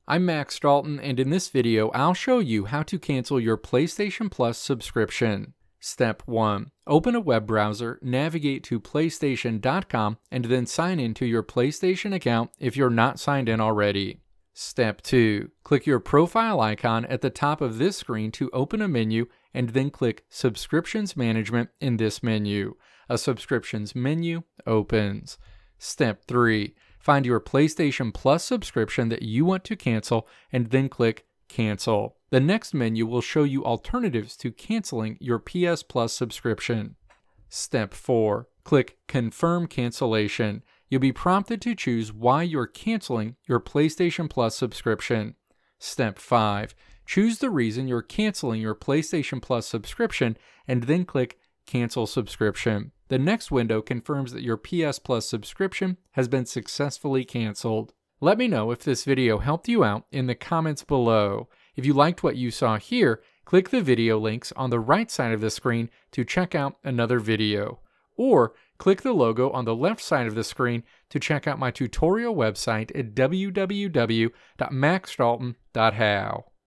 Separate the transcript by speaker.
Speaker 1: I'm Max Dalton, and in this video, I'll show you how to cancel your PlayStation Plus subscription. Step 1. Open a web browser, navigate to PlayStation.com, and then sign in to your PlayStation account if you're not signed in already. Step 2. Click your profile icon at the top of this screen to open a menu, and then click Subscriptions Management in this menu. A subscriptions menu opens. Step 3. Find your PlayStation Plus subscription that you want to cancel, and then click Cancel. The next menu will show you alternatives to canceling your PS Plus subscription. Step 4. Click Confirm Cancellation. You'll be prompted to choose why you're canceling your PlayStation Plus subscription. Step 5. Choose the reason you're canceling your PlayStation Plus subscription, and then click Cancel Subscription. The next window confirms that your PS Plus subscription has been successfully canceled. Let me know if this video helped you out in the comments below. If you liked what you saw here, click the video links on the right side of the screen to check out another video. Or click the logo on the left side of the screen to check out my tutorial website at www.maxdalton.how.